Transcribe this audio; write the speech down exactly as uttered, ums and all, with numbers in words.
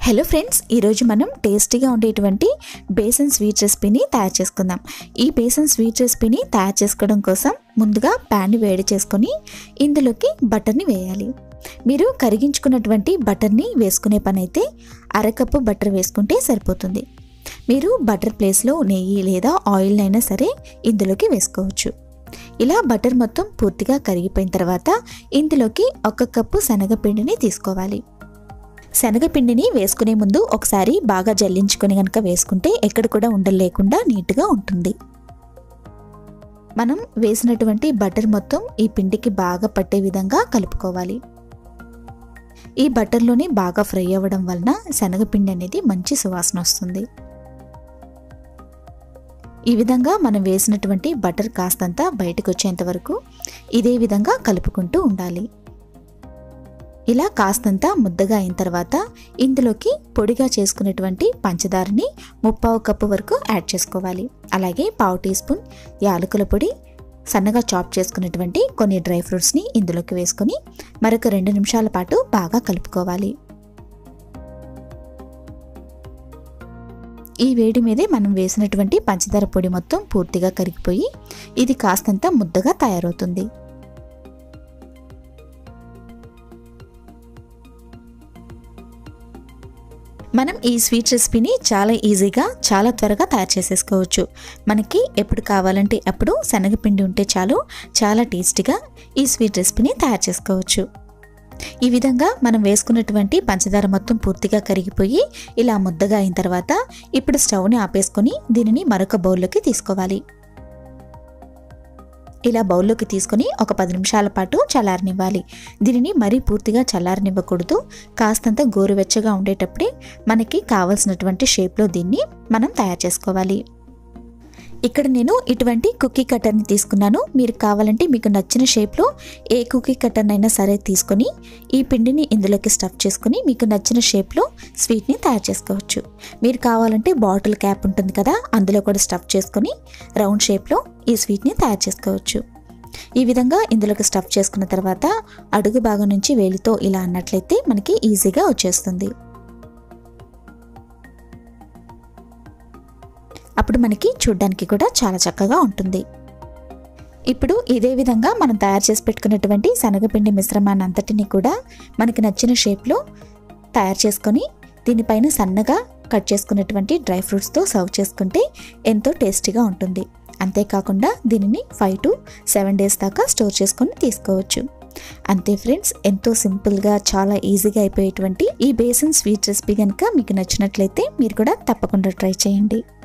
Hello friends, ఈరోజు మనం టేస్టీగా ఉండేటువంటి బేసన్ స్వీట్ రెసిపీని తయారు చేసుకుందాం. ఈ బేసన్ స్వీట్ రెసిపీని తయారు చేసుకోవడం కోసం ముందుగా ప్యాన్ని వేడి చేసుకొని ఇందులోకి బటర్ని వేయాలి. మీరు కరిగించుకున్నటువంటి బటర్ని వేసుకునే పని అయితే అరకప్పు బటర్ వేసుకుంటే సరిపోతుంది. మీరు బటర్ ప్లేస్లో నెయ్యి లేదా ఆయిల్ అయినా సరే ఇందులోకి వేసుకోవచ్చు. ఇలా బటర్ మొత్తం పూర్తిగా కరిగిపోయిన తర్వాత ఇందులోకి ఒక కప్పు శనగపిండిని తీసుకోవాలి. శనగపిండిని వేసుకునే ముందు ఒకసారి బాగా జల్లించుకొని కనుక వేసుకుంటే ఎక్కడ కూడా ఉండలు లేకుండా నీట్గా ఉంటుంది. మనం వేసినటువంటి బటర్ మొత్తం ఈ పిండికి బాగా పట్టే విధంగా కలుపుకోవాలి. ఈ బటర్లోనే బాగా ఫ్రై అవ్వడం వలన శనగపిండి అనేది మంచి సువాసన వస్తుంది. ఈ విధంగా మనం వేసినటువంటి బటర్ కాస్తంత బయటకు వచ్చేంత వరకు ఇదే విధంగా కలుపుకుంటూ ఉండాలి. ఇలా కాస్తంత ముద్దగా అయిన తర్వాత ఇందులోకి పొడిగా చేసుకున్నటువంటి పంచదారని ముప్పావు కప్పు వరకు యాడ్ చేసుకోవాలి. అలాగే పావు టీ స్పూన్ యాలకుల పొడి, సన్నగా చాప్ చేసుకున్నటువంటి కొన్ని డ్రై ఫ్రూట్స్ని ఇందులోకి వేసుకొని మరొక రెండు నిమిషాల పాటు బాగా కలుపుకోవాలి. ఈ వేడి మీదే మనం వేసినటువంటి పంచదార పొడి మొత్తం పూర్తిగా కరిగిపోయి ఇది కాస్తంత ముద్దగా తయారవుతుంది. మనం ఈ స్వీట్ రెసిపీని చాలా ఈజీగా చాలా త్వరగా తయారు చేసేసుకోవచ్చు. మనకి ఎప్పుడు కావాలంటే అప్పుడు శనగపిండి ఉంటే చాలు, చాలా టేస్టీగా ఈ స్వీట్ రెసిపీని తయారు చేసుకోవచ్చు. ఈ విధంగా మనం వేసుకున్నటువంటి పంచదార మొత్తం పూర్తిగా కరిగిపోయి ఇలా ముద్దగా అయిన తర్వాత ఇప్పుడు స్టవ్ని ఆపేసుకొని దీనిని మరొక బౌల్లోకి తీసుకోవాలి. ఇలా బౌల్లోకి తీసుకొని ఒక పది నిమిషాల పాటు చల్లారనివ్వాలి. దీనిని మరీ పూర్తిగా చల్లారనివ్వకూడదు. కాస్తంత గోరువెచ్చగా ఉండేటప్పుడే మనకి కావాల్సినటువంటి షేప్లో దీన్ని మనం తయారు చేసుకోవాలి. ఇక్కడ నేను ఇటువంటి కుకీ కట్టర్ని తీసుకున్నాను. మీరు కావాలంటే మీకు నచ్చిన షేప్లో ఏ కుకీ కట్టర్నైనా సరే తీసుకొని ఈ పిండిని ఇందులోకి స్టఫ్ చేసుకుని మీకు నచ్చిన షేప్లో స్వీట్ని తయారు చేసుకోవచ్చు. మీరు కావాలంటే బాటిల్ క్యాప్ ఉంటుంది కదా, అందులో కూడా స్టఫ్ చేసుకొని రౌండ్ షేప్లో ఈ స్వీట్ని తయారు చేసుకోవచ్చు. ఈ విధంగా ఇందులోకి స్టఫ్ చేసుకున్న తర్వాత అడుగు భాగం నుంచి వేలితో ఇలా అన్నట్లయితే మనకి ఈజీగా వచ్చేస్తుంది. అప్పుడు మనకి చూడ్డానికి కూడా చాలా చక్కగా ఉంటుంది. ఇప్పుడు ఇదే విధంగా మనం తయారు చేసి పెట్టుకున్నటువంటి శనగపిండి మిశ్రమాన్ని అంతటిని కూడా మనకి నచ్చిన షేప్లో తయారు చేసుకొని దీనిపైన సన్నగా కట్ చేసుకున్నటువంటి డ్రై ఫ్రూట్స్తో సర్వ్ చేసుకుంటే ఎంతో టేస్టీగా ఉంటుంది. అంతేకాకుండా దీనిని ఫైవ్ టు సెవెన్ డేస్ దాకా స్టోర్ చేసుకొని తీసుకోవచ్చు. అంతే ఫ్రెండ్స్, ఎంతో సింపుల్గా చాలా ఈజీగా అయిపోయేటువంటి ఈ బేసన్ స్వీట్ రెసిపీ కనుక మీకు నచ్చినట్లయితే మీరు కూడా తప్పకుండా ట్రై చేయండి.